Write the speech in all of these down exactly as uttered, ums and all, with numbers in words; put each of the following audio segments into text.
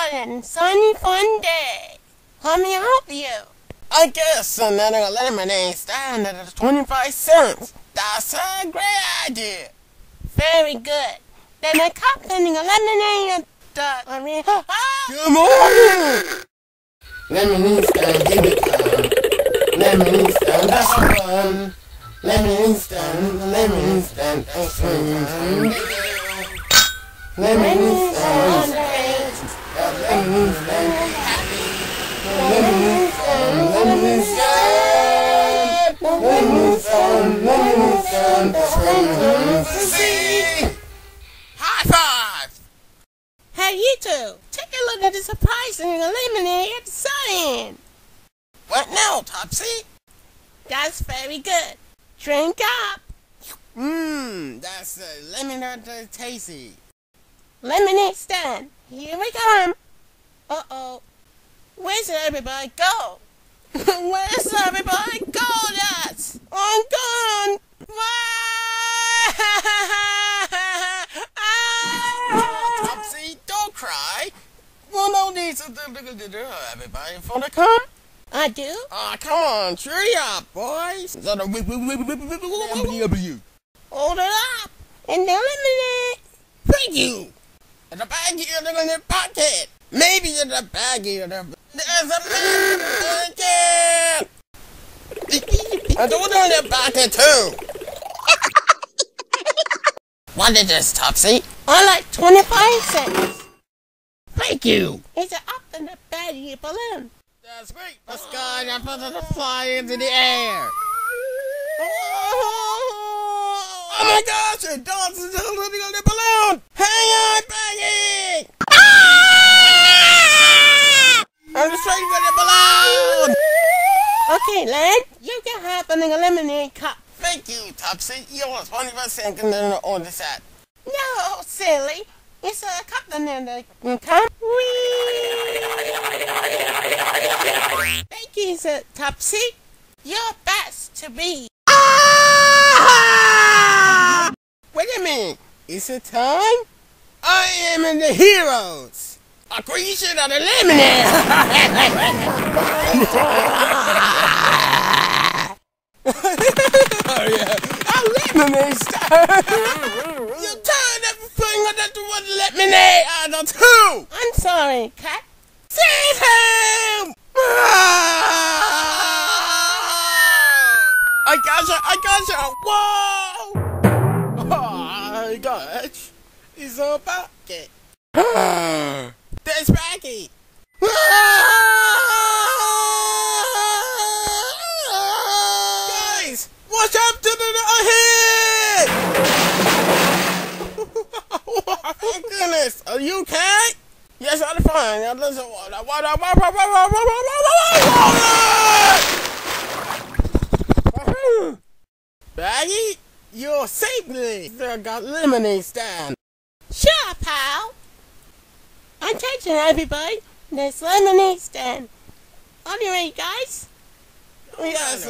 What a sunny fun day. How may I help you? I guess another lemonade stand at twenty-five cents. That's a great idea. Very good. Then a cup and a lemonade at the... I mean... Ah! Good morning! Lemonade stand, give it time. Lemonade stand, that's fun. Lemonade stand, lemonade stand, that's fun. Lemonade stand, lemonade stand, lemonade stand, lemonade stand, lemonade stand, lemonade stand, that's fun. See? High five! Hey, you two! Take a look at the surprising lemonade at the sun. What now, Topsy? That's very good. Drink up. Mmm, that's a lemonade tasty. Lemonade stand. Here we come. Uh-oh. Where's everybody go? Where's everybody go? That's I'm gone. Topsy, don't cry. Well, no need to do everybody for the come. I do? Ah, uh, come on, cheer up, boys. Hold it up. And the lemonade. Thank you. And the baggie in the pocket. Maybe in the baggie in the... There's a baggie. I don't know in the pocket, too. What is this, Topsy? I like twenty-five cents. Thank you. It's up in the baggie balloon. That's great. The sky and to fly into the air. Oh my gosh! It dances on the balloon. Hang on, Peggy! I'm just trying to get the balloon. Okay, Len, you can have a lemonade cup. Thank you, Topsy. You want twenty-five cents on the set. No, silly. It's a cup and then the cup. Thank you, Sir Topsy. You're best to be. Ah! Wait a minute. Is it time? I am in the heroes. A creation of the lemonade. Oh yeah. A lemonade star. You turned everything that was lemonade out of two. I'm sorry, Cat. Save him! I gotcha! I gotcha! Whoa! Oh my gosh! He's a bucket. There's Peggy. Guys, watch out to the ahead! Oh goodness! Are you okay? Yes, I'm fine. Now listen, water, water, water, water, water, water. Peggy, you're safely. Still got lemonade stand. Sure, pal. Attention, everybody. There's lemonade stand. Are you ready, guys? Yes.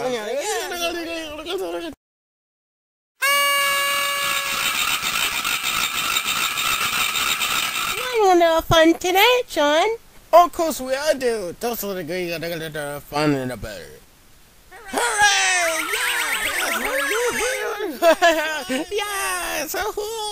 You know fun today, John? Of course we all do. Those are the good, the fun and the better. Hooray! Yes! Yes! Yes!